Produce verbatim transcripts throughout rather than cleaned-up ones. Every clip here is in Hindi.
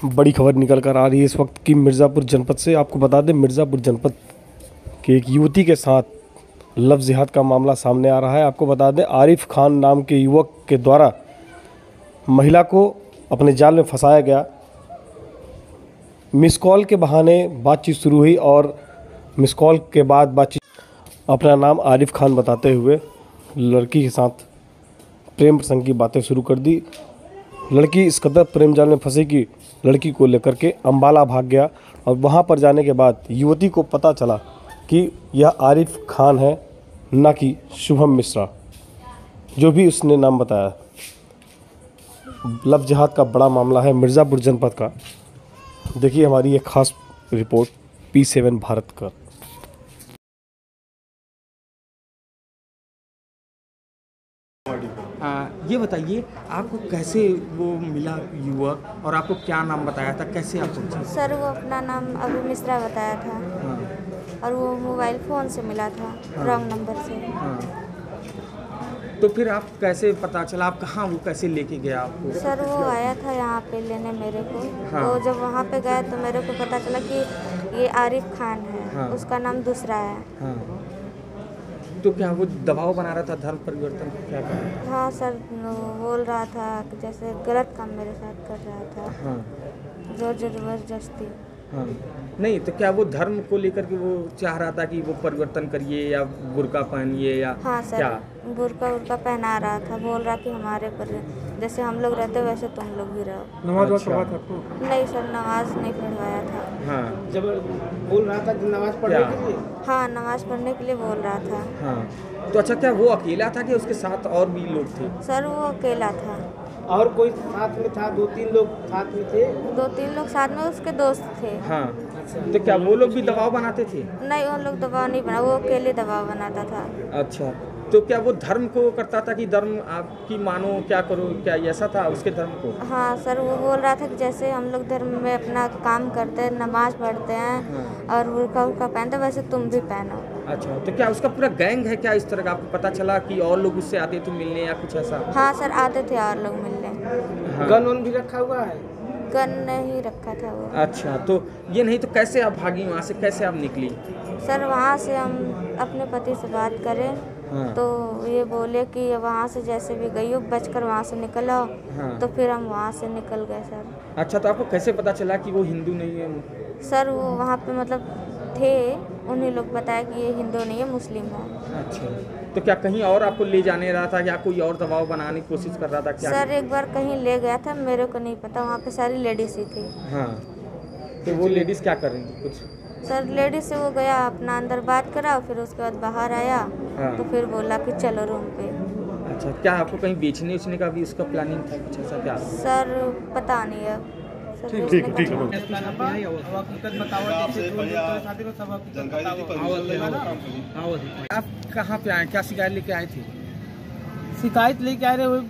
बड़ी खबर निकल कर आ रही है इस वक्त की मिर्ज़ापुर जनपद से। आपको बता दें, मिर्ज़ापुर जनपद के एक युवती के साथ लव जिहाद का मामला सामने आ रहा है। आपको बता दें, आरिफ खान नाम के युवक के द्वारा महिला को अपने जाल में फंसाया गया। मिस कॉल के बहाने बातचीत शुरू हुई और मिस कॉल के बाद बातचीत अपना नाम आरिफ खान बताते हुए लड़की के साथ प्रेम प्रसंग की बातें शुरू कर दी। लड़की इस कदर प्रेम जाल में फंसी कि लड़की को लेकर के अम्बाला भाग गया और वहां पर जाने के बाद युवती को पता चला कि यह आरिफ खान है, न कि शुभम मिश्रा, जो भी उसने नाम बताया। लव जिहाद का बड़ा मामला है मिर्ज़ापुर जनपद का। देखिए हमारी एक खास रिपोर्ट पी सेवन भारत का। आ, ये बताइए आपको कैसे वो मिला युवक और आपको क्या नाम बताया था, कैसे आपको? सर वो अपना नाम अभी मिश्रा बताया था। हाँ। और वो मोबाइल फ़ोन से मिला था। हाँ। रॉन्ग नंबर से। हाँ। तो फिर आप कैसे पता चला, आप कहाँ वो कैसे लेके गया आपको? सर वो आया था यहाँ पे लेने मेरे को। हाँ। तो जब वहाँ पे गए तो मेरे को पता चला कि ये आरिफ खान है। हाँ। उसका नाम दूसरा है। हाँ। तो क्या वो दबाव बना रहा था, धर्म परिवर्तन क्या कर रहा था? हाँ सर, बोल रहा था कि जैसे गलत काम मेरे साथ कर रहा था। हाँ। जोर जबरदस्ती। हाँ। नहीं तो क्या वो धर्म को लेकर के वो चाह रहा था कि वो परिवर्तन करिए या बुर्का पहनिए या? हाँ सर, क्या बुर्का उर्का पहना रहा था। बोल रहा कि हमारे पर जैसे हम लोग रहते वैसे तुम लोग भी रहो। नमाज पढ़वा था आपको? नहीं सर, नमाज नहीं पढ़वाया था। हाँ। जब बोल रहा था कि नमाज पढ़ने के लिए? हाँ, नमाज पढ़ने के लिए बोल रहा था। हाँ। तो अच्छा, क्या वो अकेला था कि उसके साथ और भी लोग थे? सर वो अकेला था। और कोई साथ में था? दो तीन लोग साथ में थे? दो तीन लोग साथ में उसके दोस्त थे। हाँ। तो क्या वो लोग भी दबाव बनाते थे? नहीं, वो लोग दबाव नहीं बना, वो अकेले दबाव बनाता था। अच्छा, तो क्या वो धर्म को करता था कि धर्म आपकी मानो, क्या करो, क्या ऐसा था उसके धर्म को? हाँ सर, वो बोल रहा था कि जैसे हम लोग धर्म में अपना काम करते हैं, नमाज पढ़ते हैं। हाँ। और बुर्का उर्का पहनते वैसे तुम भी पहनो। अच्छा, तो क्या उसका पूरा गैंग है क्या इस तरह का? आपको पता चला कि और लोग उससे आते थे मिलने या कुछ ऐसा? हाँ सर, आते थे और लोग मिलने। हाँ। गन वन भी रखा हुआ है? गन नहीं रखा था वो। अच्छा, तो ये नहीं तो कैसे आप भागी वहाँ से, कैसे आप निकली? सर वहाँ से हम अपने पति से बात करें। हाँ। तो ये बोले कि वहाँ से जैसे भी गई हो बचकर वहाँ से निकल आओ। हाँ। तो फिर हम वहाँ से निकल गए सर। अच्छा, तो आपको कैसे पता चला कि वो हिंदू नहीं है? सर वो वहाँ पे मतलब थे, उन्हीं लोग बताया कि ये हिंदू नहीं है, मुस्लिम है। अच्छा, तो क्या कहीं और आपको ले जाने रहा था या कोई और दबाव बनाने की कोशिश कर रहा था क्या? सर एक बार कहीं ले गया था, मेरे को नहीं पता, वहाँ पे सारी लेडीज ही थी। हाँ। तो वो लेडीज़ क्या कर रही थी कुछ? सर लेडीज से वो गया अपना अंदर बात करा, फिर उसके बाद बाहर आया। हाँ। तो फिर बोला कि चलो रूम पे। अच्छा, क्या आपको कहीं बेचने उचने का भी उसका प्लानिंग था कुछ ऐसा क्या? सर पता नहीं है। ठीक ठीक ठीक है। आप कहाँ पे आए, क्या शिकायत लेके आए थे? शिकायत लेके आ रहे हो?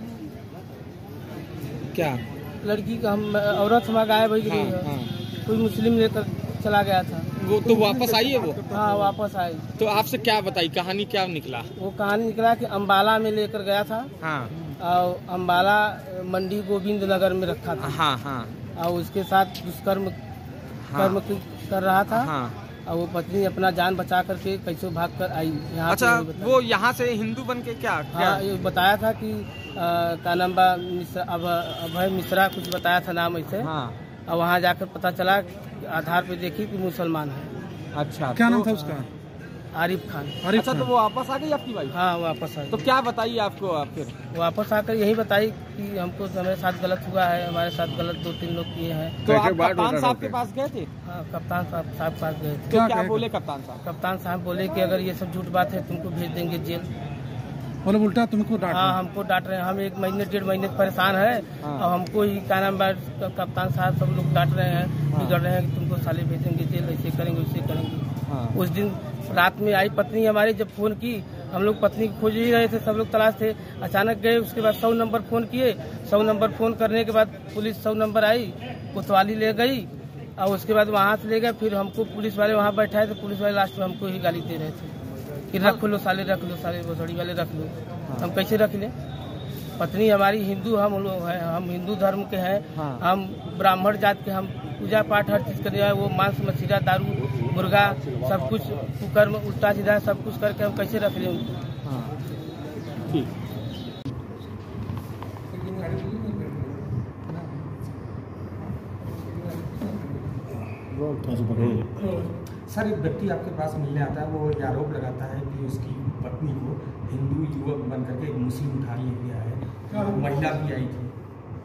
क्या लड़की का हम औरत हमारा गायब हो गई है। हाँ। कोई मुस्लिम लेकर चला गया था। वो तो वापस आई है वो? हाँ वापस आई। तो आपसे क्या बताई, कहानी क्या निकला? वो कहानी निकला कि अम्बाला में लेकर गया था। हाँ। और अम्बाला मंडी गोविंद नगर में रखा था। हाँ हाँ। और उसके साथ दुष्कर्म हाँ। कर्म कर रहा था। हाँ। और वो पत्नी अपना जान बचा करके कैसे भाग कर आई यहाँ। अच्छा, वो यहाँ से हिंदू बन के क्या? हाँ, ये बताया था कि क्या नाम बा, मिश्रा, अभय मिश्रा कुछ बताया था नाम ऐसे। हाँ। और वहाँ जाकर पता चला, आधार पे देखी कि मुसलमान है। अच्छा, क्या नाम था उसका? आरिफ खान। अच्छा, तो वो वापस आ गई आपकी वाइफ? हाँ वापस आ गई। तो क्या बताइए आपको? आप फिर वापस आकर यही बताई कि हमको हमारे साथ गलत हुआ है, हमारे साथ गलत दो तीन लोग किए हैं। तो आप कप्तान साहब के पास गए थे? हाँ, कप्तान साहब साहब पास गए थे। तो क्या बोले कप्तान साहब? कप्तान साहब बोले कि अगर ये सब झूठ बात है तुमको भेज देंगे जेल। मतलब उल्टा तुमको डांट? हाँ, हमको डांट रहे हैं। हम एक महीने डेढ़ महीने से परेशान है। हाँ। और हमको ही क्या नाम बा, कप्तान साहब सब लोग डांट रहे हैं। हाँ। बिगड़ रहे हैं कि तुमको साले भेजेंगे जेल, ऐसे करेंगे वैसे करेंगे। हाँ। उस दिन रात में आई पत्नी हमारी, जब फोन की हम लोग पत्नी को खोज ही रहे थे, सब लोग तलाश थे। अचानक गए, उसके बाद सौ नंबर फोन किए। सौ नंबर फोन करने के बाद पुलिस सौ नंबर आई, कोतवाली ले गई और उसके बाद वहाँ से ले गए। फिर हमको पुलिस वाले वहाँ बैठाए थे, पुलिस वाले लास्ट में हमको ही गाली दे रहे थे कि रख लो साले, रख लो साले, भोसड़ी वाले रख लो। हम कैसे रख लें? पत्नी हमारी हिंदू हम लोग हैं, हम हिंदू धर्म के हैं। हाँ। हम ब्राह्मण जात के, हम पूजा पाठ हर चीज करने वो मांस मछली दारू मुर्गा सब कुछ कुकर में उल्टा सीधा सब कुछ करके हम कैसे रख लें। हाँ ठीक। सर एक व्यक्ति आपके पास मिलने आता है, वो ये आरोप लगाता है कि उसकी पत्नी को हिंदू युवक बन करके एक मुस्लिम उठा ले गया है, महिला भी आई थी।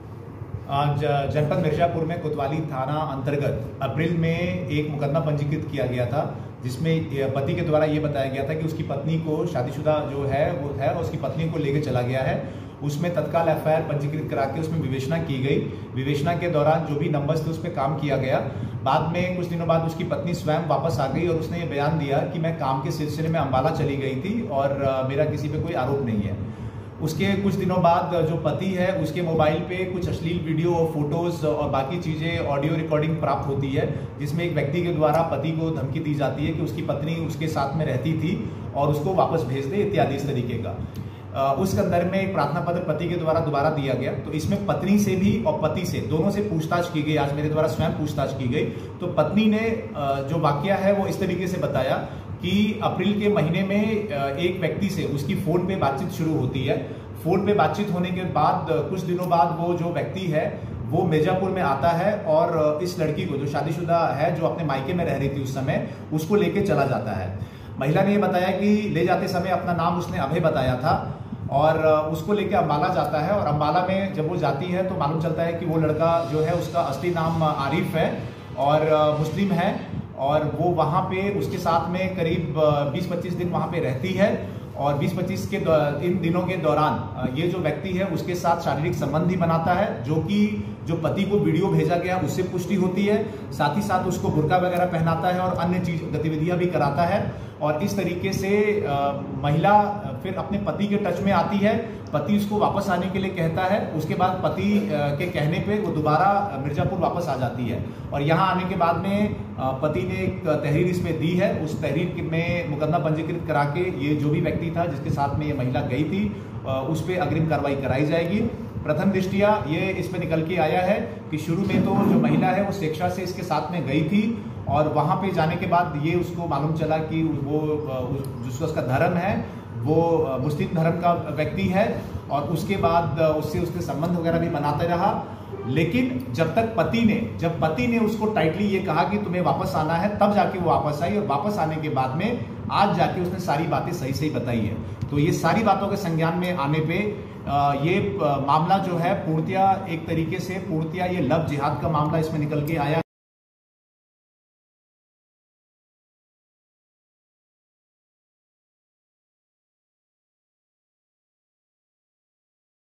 आज जनपद मिर्जापुर में कोतवाली थाना अंतर्गत अप्रैल में एक मुकदमा पंजीकृत किया गया था, जिसमें पति के द्वारा ये बताया गया था कि उसकी पत्नी को शादीशुदा जो है वो है और उसकी पत्नी को लेकर चला गया है। उसमें तत्काल एफ आई आर पंजीकृत करा के उसमें विवेचना की गई। विवेचना के दौरान जो भी नंबर्स थे उस पर काम किया गया। बाद में कुछ दिनों बाद उसकी पत्नी स्वयं वापस आ गई और उसने ये बयान दिया कि मैं काम के सिलसिले में अम्बाला चली गई थी और मेरा किसी पे कोई आरोप नहीं है। उसके कुछ दिनों बाद जो पति है उसके मोबाइल पे कुछ अश्लील वीडियो और फोटोज और बाकी चीज़ें ऑडियो रिकॉर्डिंग प्राप्त होती है, जिसमें एक व्यक्ति के द्वारा पति को धमकी दी जाती है कि उसकी पत्नी उसके साथ में रहती थी और उसको वापस भेज दे इत्यादि इस तरीके का। उस संदर्भ में एक प्रार्थना पत्र पति के द्वारा दोबारा दिया गया। तो इसमें पत्नी से भी और पति से दोनों से पूछताछ की गई। आज मेरे द्वारा स्वयं पूछताछ की गई तो पत्नी ने जो वाकया है वो इस तरीके से बताया कि अप्रैल के महीने में एक व्यक्ति से उसकी फोन पे बातचीत शुरू होती है। फोन पे बातचीत होने के बाद कुछ दिनों बाद वो जो व्यक्ति है वो मिर्जापुर में आता है और इस लड़की को जो शादीशुदा है, जो अपने मायके में रह रही थी उस समय, उसको लेके चला जाता है। महिला ने ये बताया कि ले जाते समय अपना नाम उसने अभय बताया था और उसको लेके अम्बाला जाता है और अम्बाला में जब वो जाती है तो मालूम चलता है कि वो लड़का जो है उसका असली नाम आरिफ है और मुस्लिम है और वो वहाँ पे उसके साथ में करीब बीस पच्चीस दिन वहाँ पे रहती है और बीस पच्चीस के इन दिनों के दौरान ये जो व्यक्ति है उसके साथ शारीरिक संबंध ही बनाता है, जो कि जो पति को वीडियो भेजा गया उससे पुष्टि होती है। साथ ही साथ उसको बुर्का वगैरह पहनाता है और अन्य चीज गतिविधियां भी कराता है और इस तरीके से आ, महिला फिर अपने पति के टच में आती है। पति उसको वापस आने के लिए कहता है। उसके बाद पति के कहने पे वो दोबारा मिर्जापुर वापस आ जाती है और यहाँ आने के बाद में पति ने एक तहरीर इसमें दी है। उस तहरीर में मुकदमा पंजीकृत करा के ये जो भी व्यक्ति था जिसके साथ में ये महिला गई थी उस पर अग्रिम कार्रवाई कराई जाएगी। प्रथम दृष्टिया ये इसमें निकल के आया है कि शुरू में तो जो महिला है वो स्वेच्छा से इसके साथ में गई थी और वहां पे जाने के बाद ये उसको मालूम चला कि वो जिसका उसका धर्म है वो मुस्लिम धर्म का व्यक्ति है और उसके बाद उससे उसके संबंध वगैरह भी बनाते रहा। लेकिन जब तक पति ने जब पति ने उसको टाइटली ये कहा कि तुम्हें वापस आना है, तब जाके वो वापस आई और वापस आने के बाद में आज जाके उसने सारी बातें सही सही बताई है। तो ये सारी बातों के संज्ञान में आने पे ये मामला जो है पूर्णतया एक तरीके से पूर्णतया ये लव जिहाद का मामला इसमें निकल के आया।